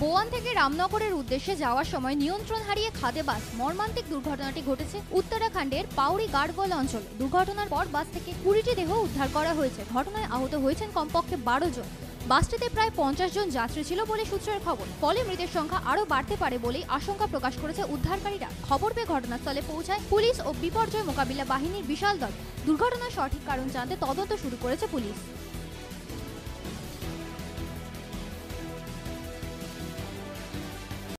গোয়ান থেকে রামনগরের উদ্দেশ্যে যাওয়ার সময় নিয়ন্ত্রণ হারিয়ে খাদে বাস মর্মান্তিক দুর্ঘটনাটি ঘটেছে উত্তরাখণ্ডের পাউরি গাড়গোল অঞ্চলে। দুর্ঘটনার পর বাস থেকে 20টি দেহ উদ্ধার করা হয়েছে। ঘটনায় আহত হয়েছেন কমপক্ষে 12 জন। বাসটিতে প্রায় 50 জন যাত্রী ছিল বলে সূত্রের খবর। ফলে মৃতের সংখ্যা আরও বাড়তে পারে বলেই আশঙ্কা প্রকাশ করেছে উদ্ধারকারীরা। খবর পেয়ে ঘটনাস্থলে পৌঁছায় পুলিশ ও বিপর্যয় মোকাবিলা বাহিনীর বিশাল দল। দুর্ঘটনার সঠিক কারণ জানতে তদন্ত শুরু করেছে পুলিশ।